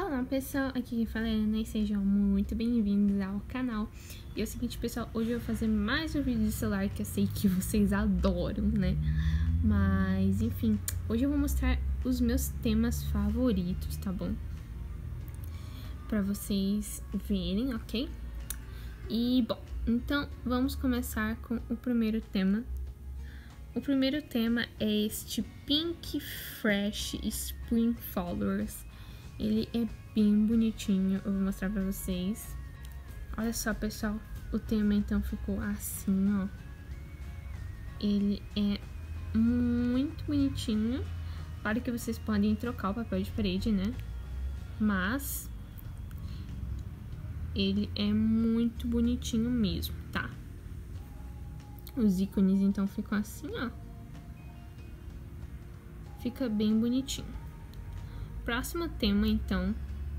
Olá pessoal, aqui quem fala é Ana e sejam muito bem-vindos ao canal. E é o seguinte pessoal, hoje eu vou fazer mais um vídeo de celular que eu sei que vocês adoram, né? Mas enfim, hoje eu vou mostrar os meus temas favoritos, tá bom? Pra vocês verem, ok? E bom, então vamos começar com o primeiro tema. O primeiro tema é este Pink Fresh Spring Flowers. Ele é bem bonitinho, eu vou mostrar pra vocês. Olha só, pessoal, o tema então ficou assim, ó. Ele é muito bonitinho. Claro que vocês podem trocar o papel de parede, né? Mas ele é muito bonitinho mesmo, tá? Os ícones então ficam assim, ó. Fica bem bonitinho. Próximo tema, então,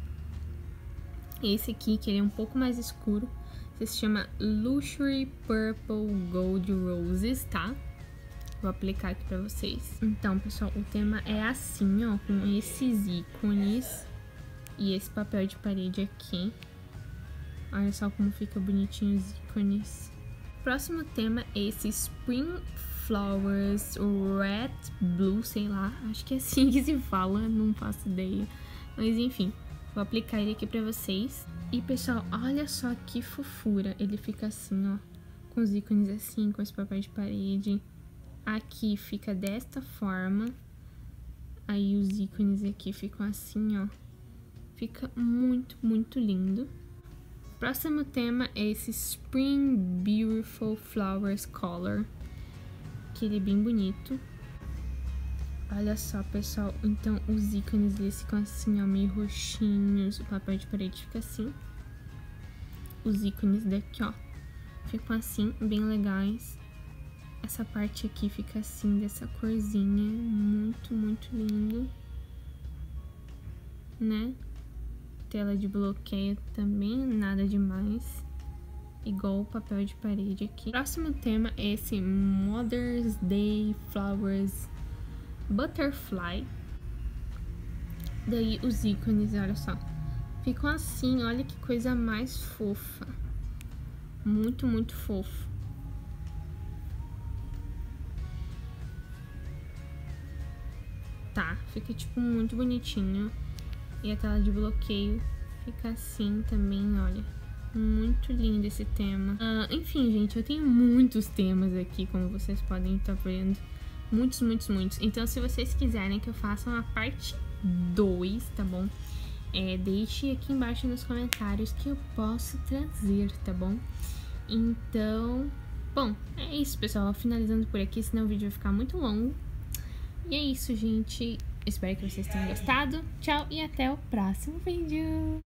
esse aqui, que ele é um pouco mais escuro, se chama Luxury Purple Gold Roses, tá? Vou aplicar aqui pra vocês. Então, pessoal, o tema é assim, ó, com esses ícones e esse papel de parede aqui. Olha só como fica bonitinho os ícones. Próximo tema é esse Spring Flowers Red Blue, sei lá, acho que é assim que se fala, não faço ideia. Mas enfim, vou aplicar ele aqui pra vocês. E pessoal, olha só que fofura, ele fica assim, ó, com os ícones assim, com esse papel de parede. Aqui fica desta forma, aí os ícones aqui ficam assim, ó. Fica muito, muito lindo. Próximo tema é esse Spring Beautiful Flowers Color, que ele é bem bonito. Olha só, pessoal, então os ícones eles ficam assim, ó, meio roxinhos, o papel de parede fica assim. Os ícones daqui, ó, ficam assim, bem legais. Essa parte aqui fica assim, dessa corzinha, muito, muito lindo, né? Tela de bloqueio também, nada demais. Igual o papel de parede aqui. Próximo tema é esse Mother's Day Flowers Butterfly. Daí os ícones, olha só, ficam assim, olha que coisa mais fofa. Muito, muito fofo. Tá, fica tipo muito bonitinho. E a tela de bloqueio fica assim também, olha. Muito lindo esse tema. Enfim, gente, eu tenho muitos temas aqui, como vocês podem estar vendo. Muitos, muitos, muitos. Então, se vocês quiserem que eu faça uma parte 2, tá bom? Deixe aqui embaixo nos comentários que eu posso trazer, tá bom? Então, bom, é isso, pessoal. Finalizando por aqui, senão o vídeo vai ficar muito longo. E é isso, gente. Espero que vocês tenham gostado. Tchau e até o próximo vídeo.